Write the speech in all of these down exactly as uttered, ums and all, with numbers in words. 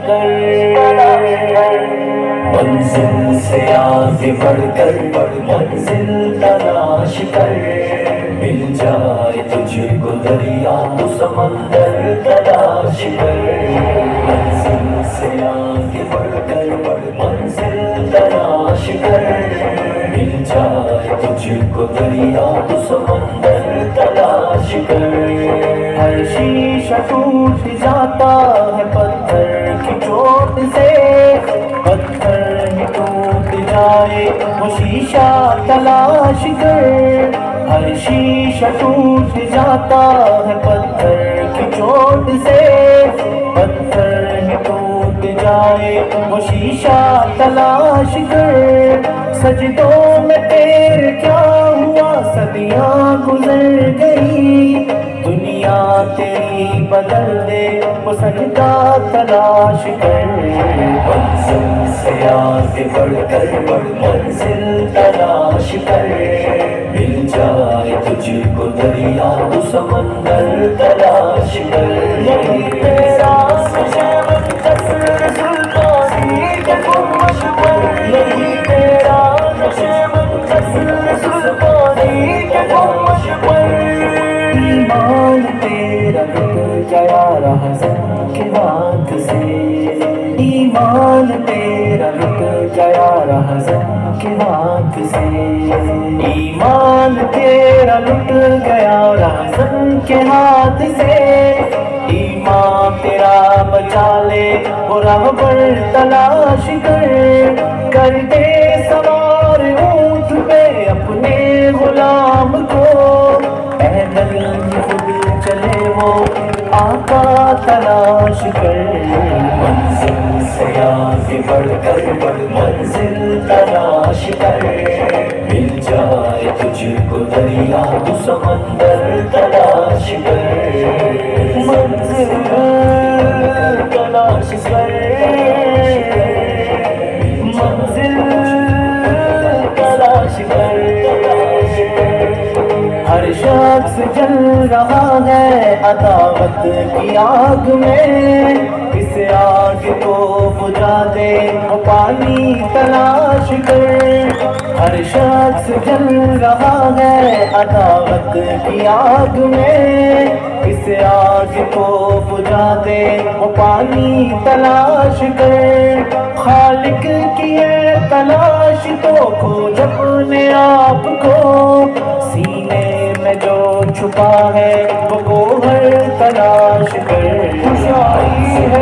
कर, मंजिल से आगे बढ़कर मंजिल तलाश कर, मिल जाए तुझको दरिया तो समंदर तलाश कर, मंजिल से आगे बढ़कर मंजिल तलाश कर, मिल जाए तुझको दरिया तो समंदर तलाश कर। हर शीशा टूट जाता है पत्थर की चोट से, पत्थर ही टूट जाए वो शीशा तलाश कर, हर शीशा टूट जाता है पत्थर की चोट से, पत्थर ही टूट जाए वो शीशा तलाश कर। सजदों में तेरे क्या हुआ, सदियां गुजर गई, दुनिया तेरी बदल दे वो सजदा तलाश कर, मंजिल से आगे बढ़कर मंजिल तलाश कर, मिल जाए तुझको दरिया तो समंदर तलाश कर। यही तेरा यही तेरा ईमान तेरा लुट गया रहज़न के हाथ से, ईमान तेरा लुट गया रहज़न के हाथ से, ईमान तेरा लुट गया रहज़न के हाथ से, ईमान तेरा बचा ले वो रहबर तलाश कर, कर दे सवार ऊंट पे अपने गुलाम को, पैदल खुद चले वो आका तलाश कर, मंजिल से आगे बढ़कर मंजिल तलाश कर, मिल जाए तुझको दरिया तो समंदर तलाश कर, मंजिल तलाश कर, मंजिल तलाश कर। हर शख्स जल रहा है अदावत की आग में, इस आग को बुझा दे वो पानी तलाश कर, हर शख्स जल रहा है अदावत की आग में, इस आग को बुझा दे वो पानी तलाश कर, खालिक की है तलाश तो खोज अपने आप को, सीने में जो छुपा है वो गोहर तलाश कर, खुशाई है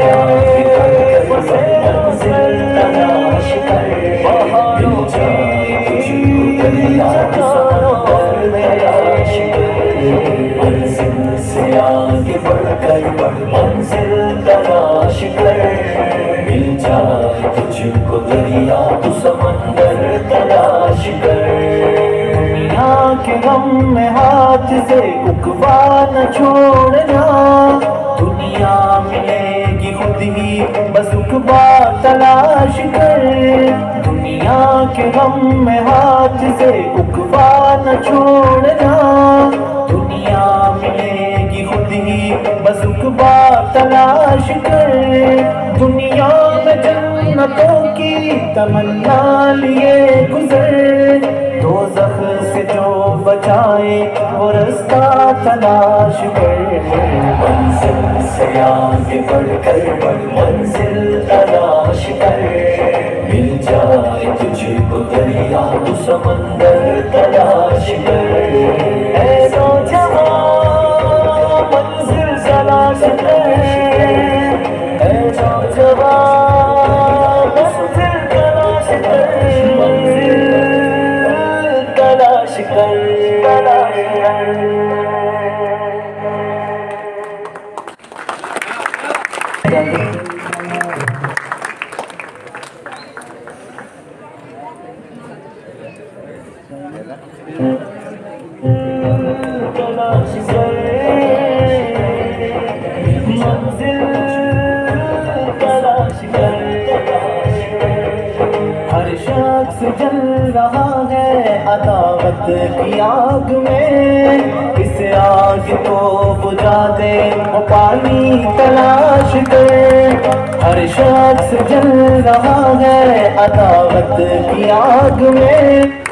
तलाश कर, मिल जाए तुझको दरिया तो समंदर तलाश कर, मंजिल से आगे बढ़कर मंजिल तलाश कर, मिल जाए तुझको दरिया तो समंदर तलाश कर। दुनिया के गम में हाथ से उकवा न छोड़ना, दुनिया मिलेगी खुद ही बस उकवा तलाश कर, दुनिया के गम में हाथ से उकवा न छोड़ना, दुनिया मिलेगी खुद ही बस उकवा तलाश कर, दुनिया में जन्नतों की तमन्ना लिए गुजर, दोज़ख से जो बचाए वो रास्ता तलाश कर, मंजिल से आगे बढ़कर मंजिल तलाश कर, मिल जाए तुझको दरिया तो समंदर तलाश कर, ऐ नौजवान मंजिल तलाश कर, ऐ नौजवान मंजिल तलाश कर, मंजिल तलाश कर, तलाश कर। हर शख्स जल रहा है अदा अदावत की आग में। इस आग को बुझा दे वो पानी तलाश कर। हर शख्स जल रहा है अदावत की आग में।